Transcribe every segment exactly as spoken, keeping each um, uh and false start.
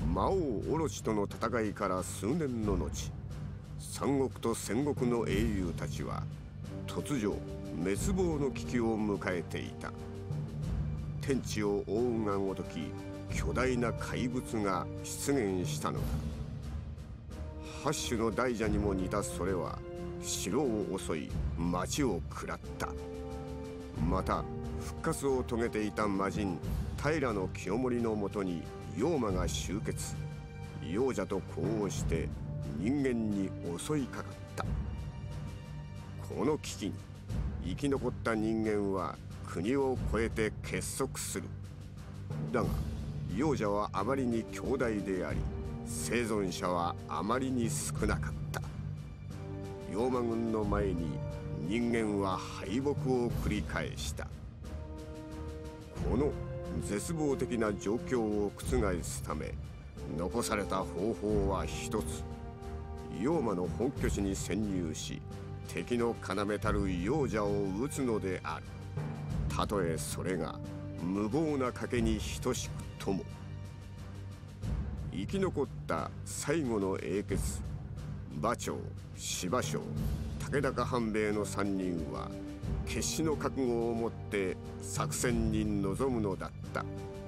魔王オロチとの戦いから数年の後、三国と戦国の英雄たちは突如滅亡の危機を迎えていた。天地を覆うがごとき巨大な怪物が出現したのだ。八種の大蛇にも似たそれは城を襲い町を食らった。また復活を遂げていた魔人平清盛のもとに妖魔が集結。妖蛇と呼応して人間に襲いかかった。この危機に生き残った人間は国を越えて結束する。だが妖蛇はあまりに強大であり、生存者はあまりに少なかった。妖魔軍の前に人間は敗北を繰り返した。この絶望的な状況を覆すため、残された方法は一つ。妖魔の本拠地に潜入し、敵の要たる妖蛇を討つのである。たとえそれが無謀な賭けに等しくとも。生き残った最後の英傑、馬長、司馬将、武田半兵衛の三人は決死の覚悟を持って作戦に臨むのだった。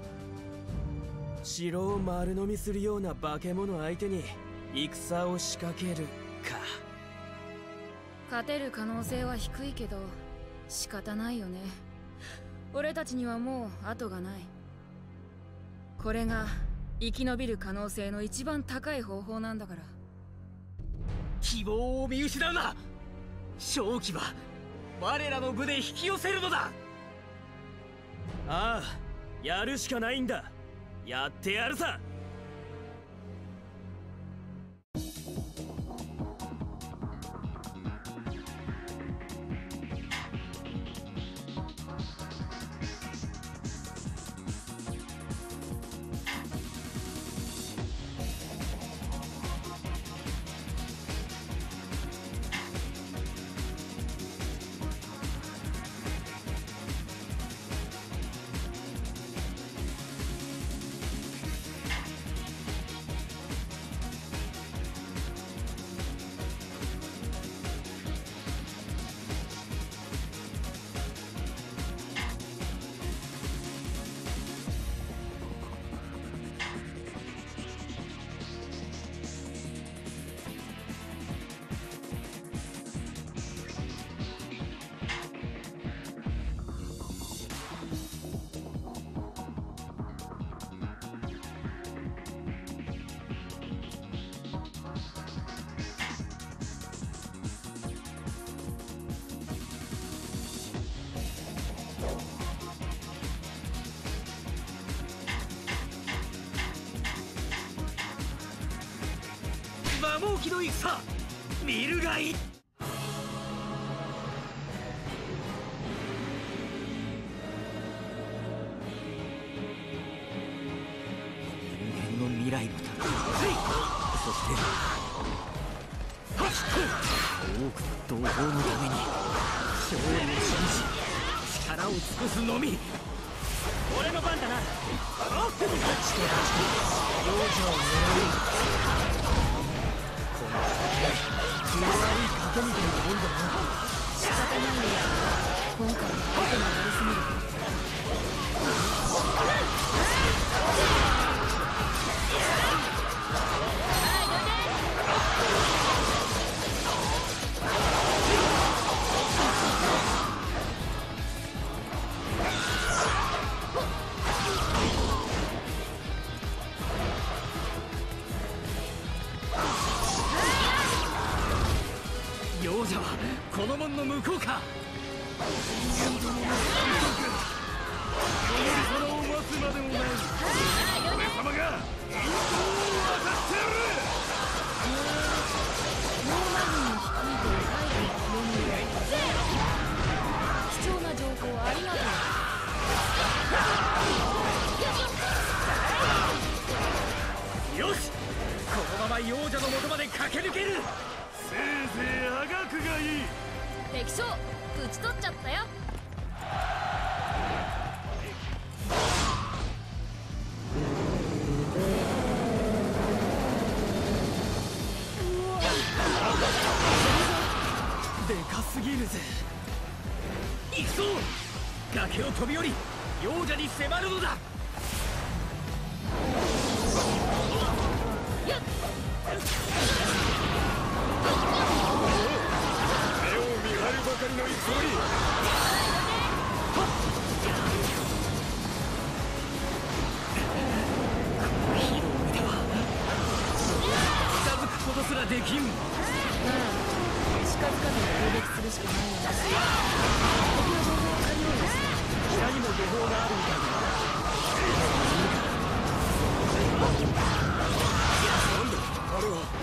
城を丸飲みするような化け物相手に戦を仕掛けるか。 勝てる可能性は低いけど仕方ないよね。俺たちにはもう後がない。これが生き延びる可能性の一番高い方法なんだから。 希望を見失うな。勝機は我らの部で引き寄せるのだ。ああ、やるしかないんだ。やってやるさ。摩耗機の戦、見るがいい。人間の未来のため、そして多くの同胞のために勝利を信じ力を尽くすのみ。俺の番だな。勝ちと勝ちと養生を狙う。気の悪い賭けみたいなもんだな。 仕方ないよ。今回は賭けが悪すぎる。 幼者はこの門の向こうか。人間どもの監督、守り様を待つまでもない。俺様が引導を渡ってやる。 ノーマ軍に率いてる海軍の清盛、貴重な情報ありがとう。よし、このまま幼者の元まで駆け抜ける。せいぜいあがくがいい。 敵将討ち取っちゃったよ。 こでかすぎるぜ。行くぞ。崖を飛び降り幼者に迫るのだ。 目を見張るばかりの偽り。 近づくことすらできん。 近づかずに攻撃するしかないよね。敵の情報を借りようよ。 下にも土砲があるみたいだ。 なんだあれは。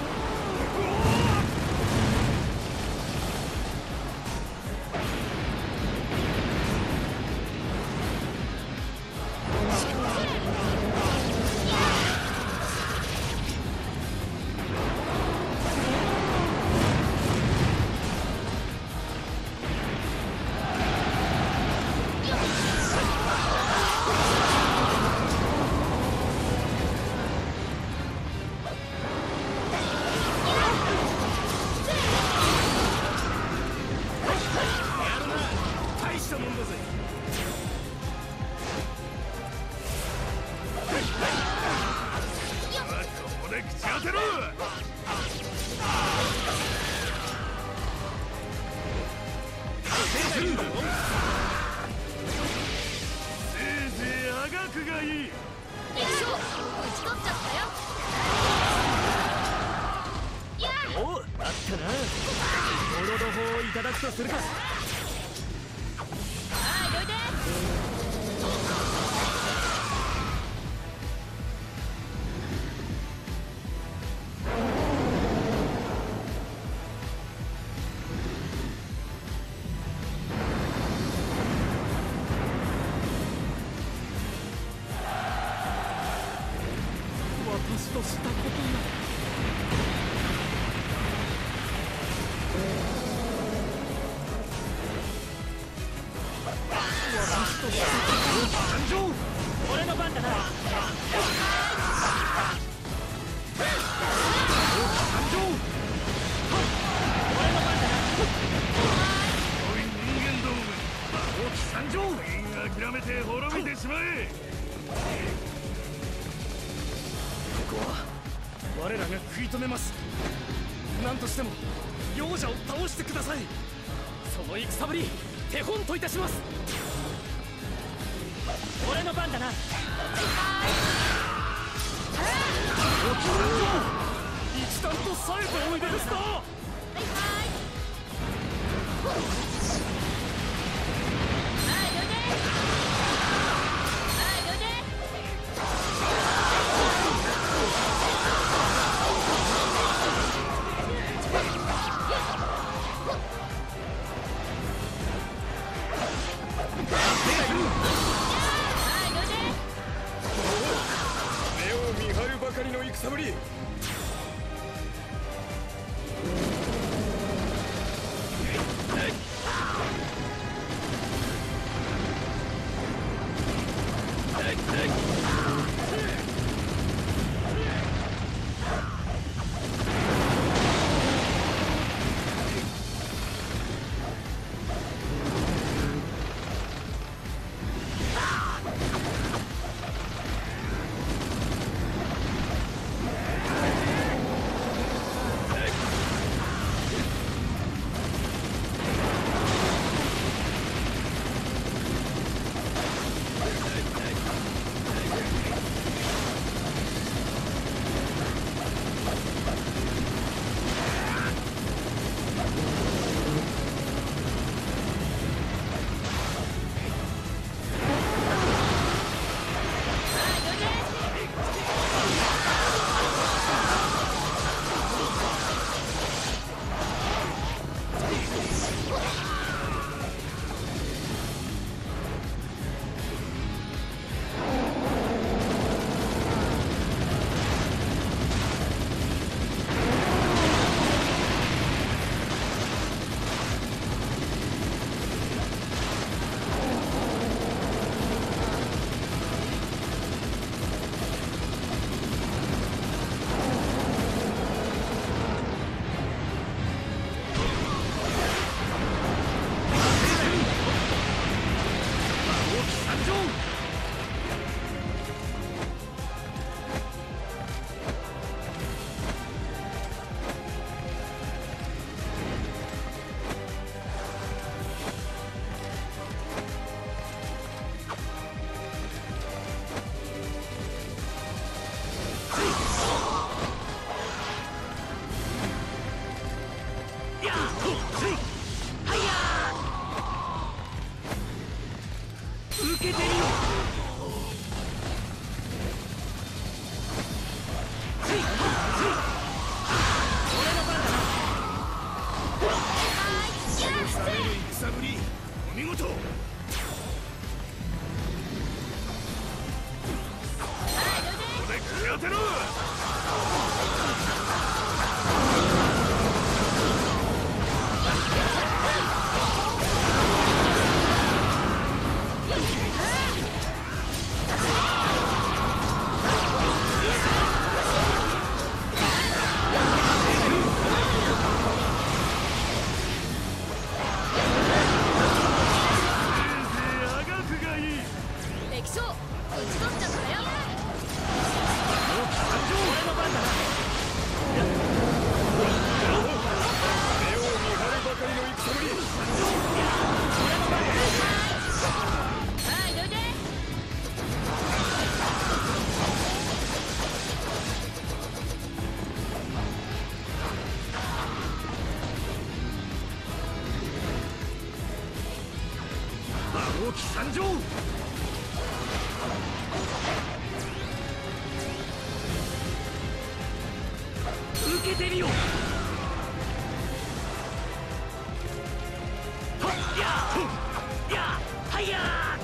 いただくとするか。 はい、どいて。 私としたことが。 俺の番だな。 諦めて滅びてしまえ。 ここは我らが食い止めます。何としても幼者を倒してください。その戦ぶり手本といたします。 俺の番だな。 一段と冴えておいでですな。はいはい。 ばかりの戦ぶり。 事。ここで食い当てろ。王騎参上。受けてみよ。はっやーやーはいやー。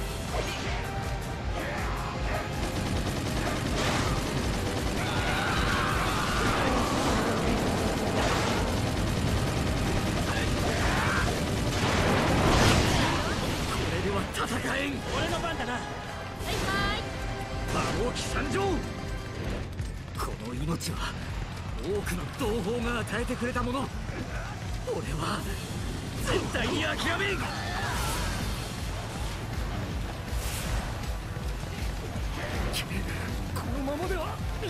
戦えん。俺の番だな。はいはい。魔王騎参上。この命は多くの同胞が与えてくれたもの。俺は絶対に諦めん。このままでは。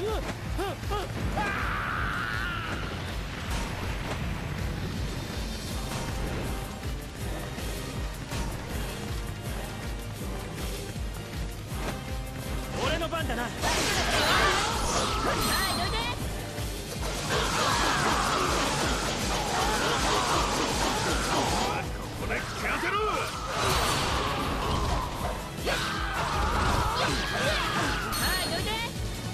俺の番だな。はい、どいて。ここで食い当てろ。はい、どいて。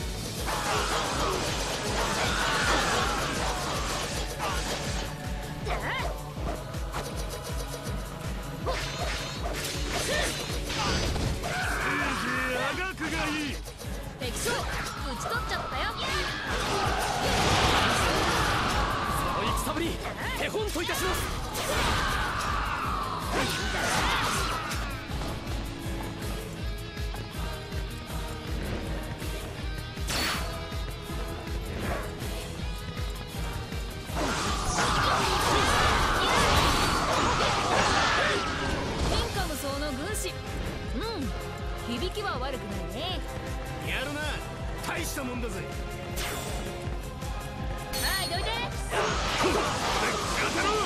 敵将討ち取っちゃったよ。その戦ぶり手本といたします。天下無双の軍師。うん、響きは悪くないね。やるな、大したもんだぜ。はい、どいて。ここで当てろ。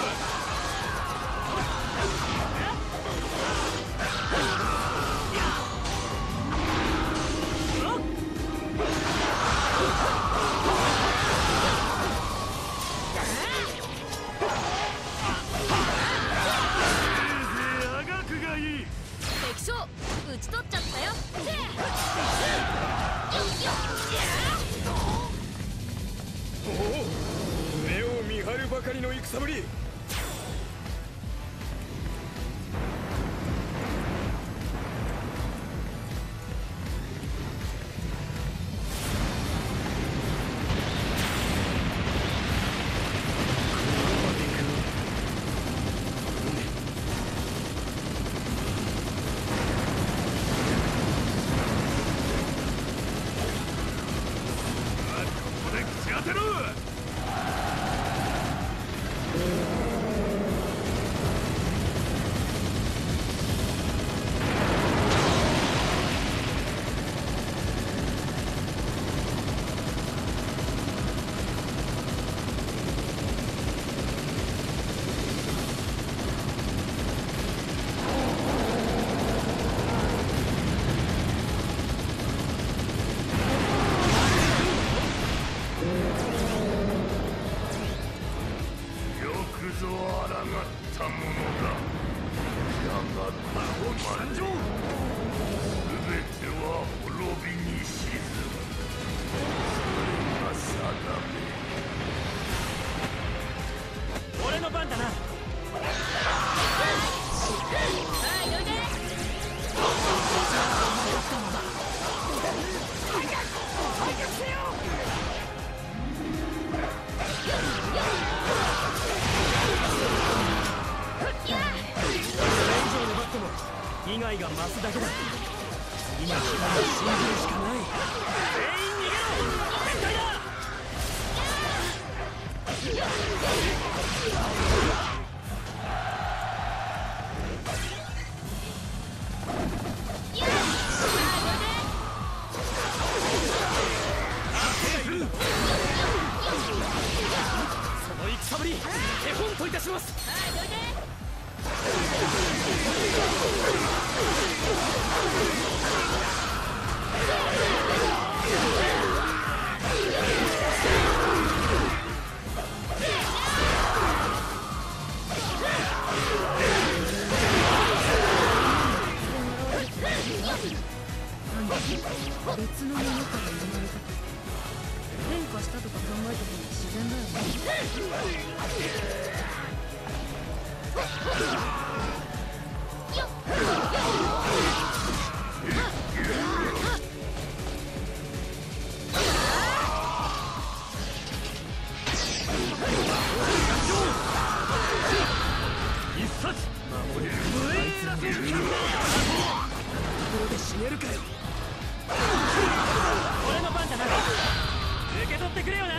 あがくがいい。敵将討ち取っちゃったよ。おお、目を見張るばかりの戦ぶり。当てろ。ぞあらがったものだ。やがてお参上。すべては滅びに沈む。それが定め。俺の番だな。 増すだけだ。次の機会を信じるしかない。全員逃げろ。絶対だ。その戦ぶり手本といたします。 別のものから生まれたと変化したとか考えた方が自然だよね。 一発守れる。あいつらところで死ねるかよ。俺の番だな。受け取ってくれよな。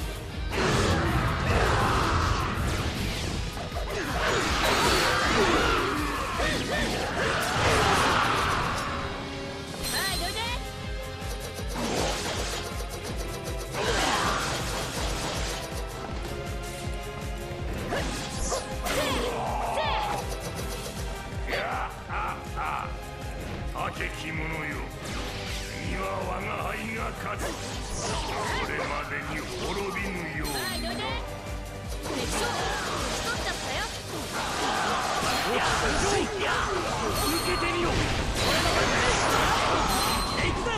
敵者よ、次は我が輩が勝つ。それまでに滅びぬようにな。 敵将、取っちゃったよ。 やっ受けてみろ。俺の番だ。行くぜ。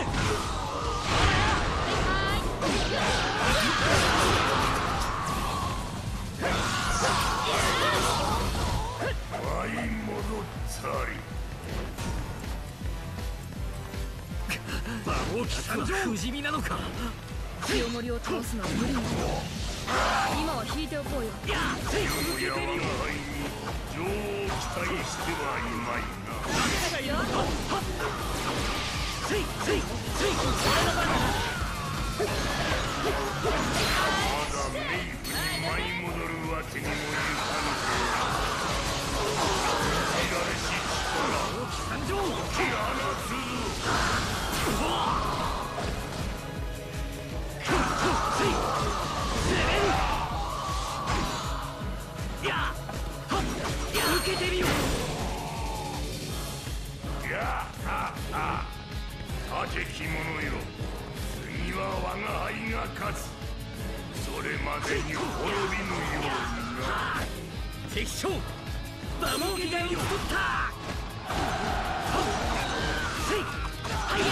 舞い戻ったり。 大きさの不死身なのか。 清盛を倒すのは無理なんだ。今は引いておこうよ。 よもや我が輩に情を期待してはいまいな。 ついついつい俺の番だ。 まだ冥府に舞い戻るわけにもいかぬ。知られし力大き参上。 放つぞ。受けてみよう。 やああ敵者よ、次は我が輩が勝つ。それまでに滅びぬようにな。 敵将馬毛機がよっとった。せいはや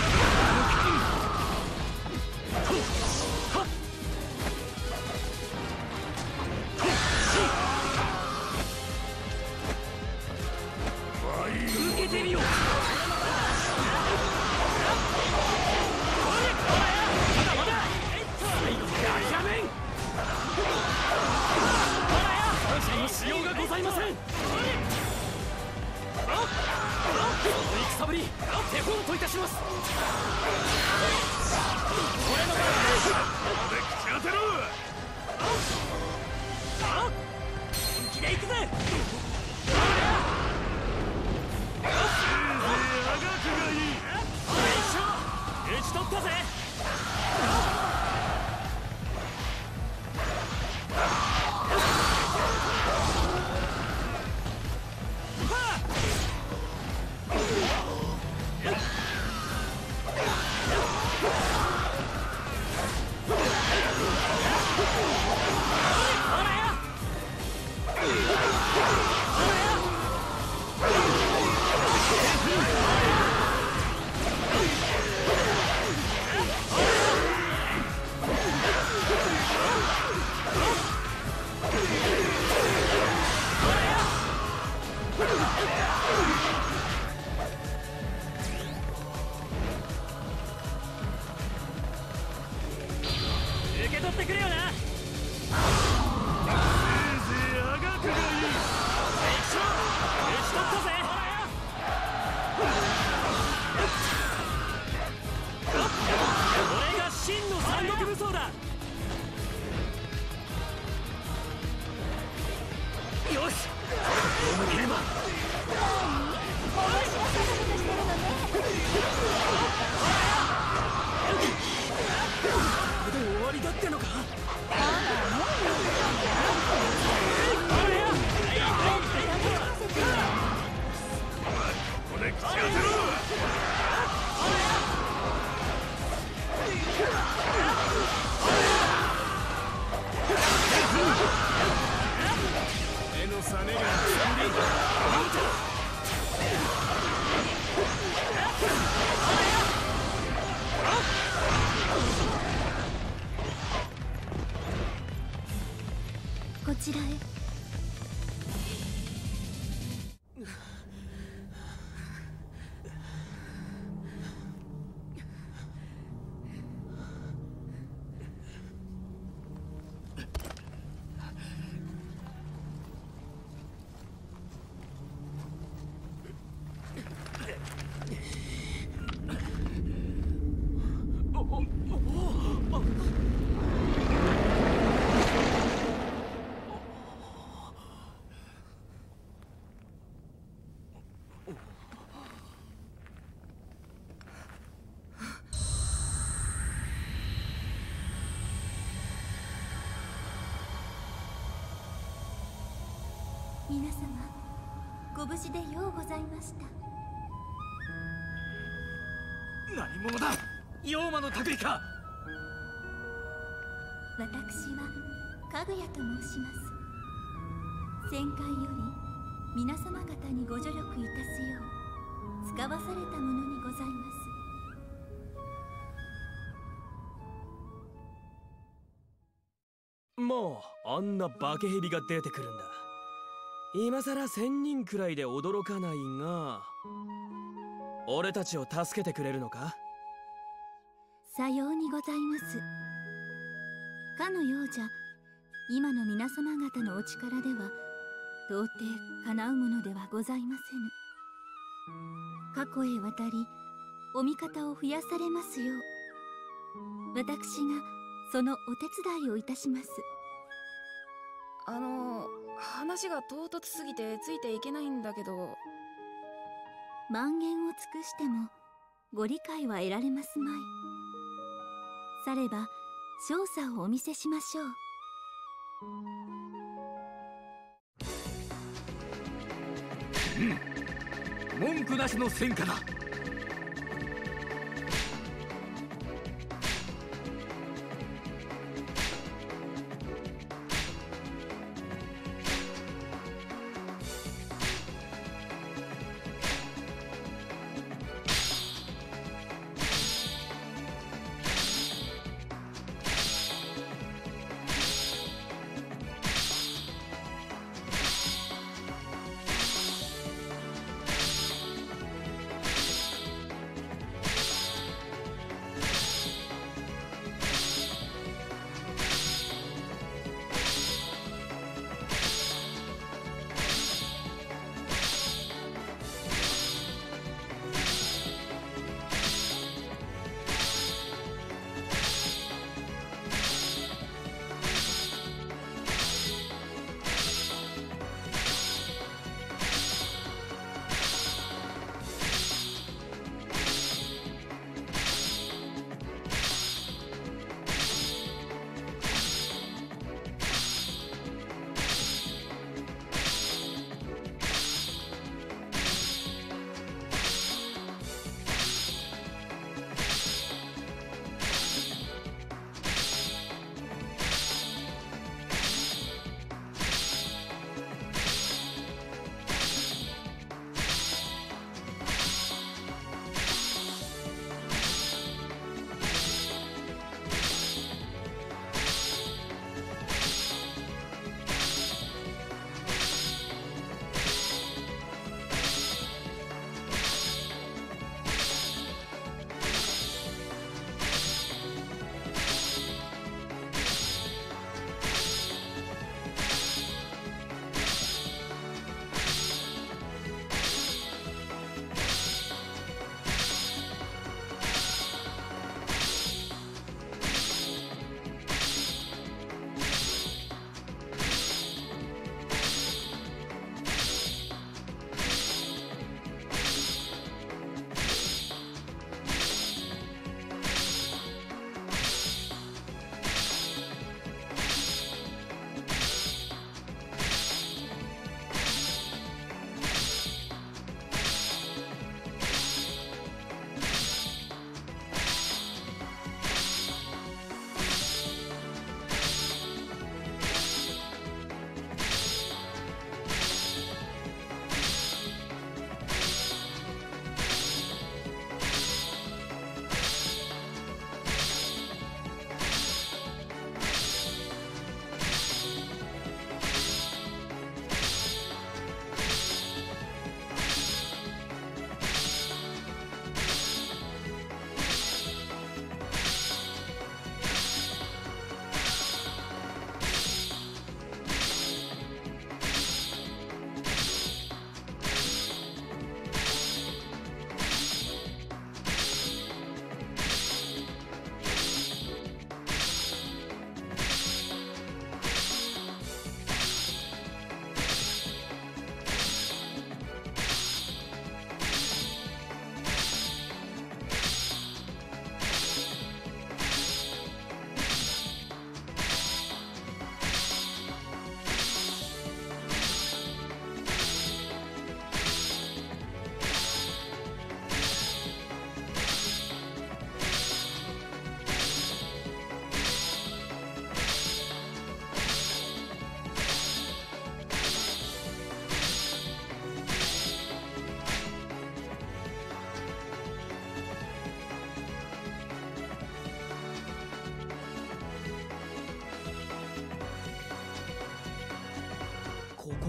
受けてみよう。まだまだ最後まで諦めん。感謝のしようがございません。戦ぶり手本といたします。俺の番で口当てろ。本気で行くぜ。せいぜいあがくがいい。打ち取ったぜ。受け取ってくれよな。せいぜいあがくがいい。敵将打ち取ったぜ。 ば。これで終わりだってのか。 ここで口当てろ。 目の覚めがこちらへ。皆様、ご無事でようございました。 何者だ。妖魔の類か。 私はかぐやと申します。旋回より皆様方にご助力いたすよう使わされたものにございます。 もうあんな化け蛇が出てくるんだ。今さら千人くらいで驚かないが、俺たちを助けてくれるのか。 さようにございます。かのようじゃ今の皆様方のお力では到底かなうものではございませぬ。過去へ渡りお味方を増やされますよう私がそのお手伝いをいたします。 あの話が唐突すぎてついていけないんだけど。 満言を尽くしてもご理解は得られますまい。されば少佐をお見せしましょう。うん、文句なしの戦果だ。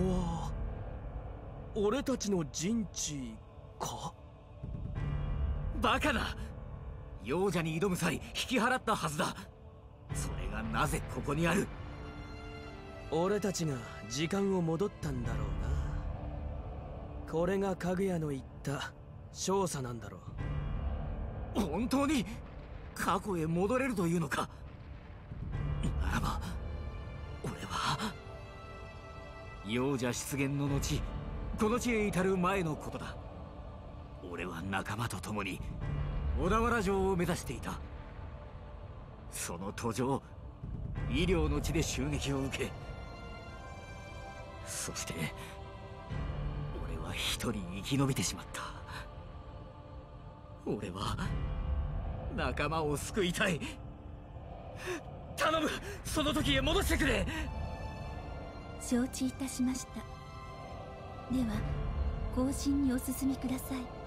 は俺たちの陣地か？バカな！幼者に挑む際引き払ったはずだ。それがなぜここにある？俺たちが時間を戻ったんだろうな。これがかぐやの言った少佐なんだろう。本当に過去へ戻れるというのか？ならば俺は幼者出現の後、この地へ至る前のことだ。俺は仲間と共に小田原城を目指していた。その途上、医療の地で襲撃を受け、そして俺は一人生き延びてしまった。俺は仲間を救いたい。頼む、その時へ戻してくれ。 承知いたしました。では後進にお進みください。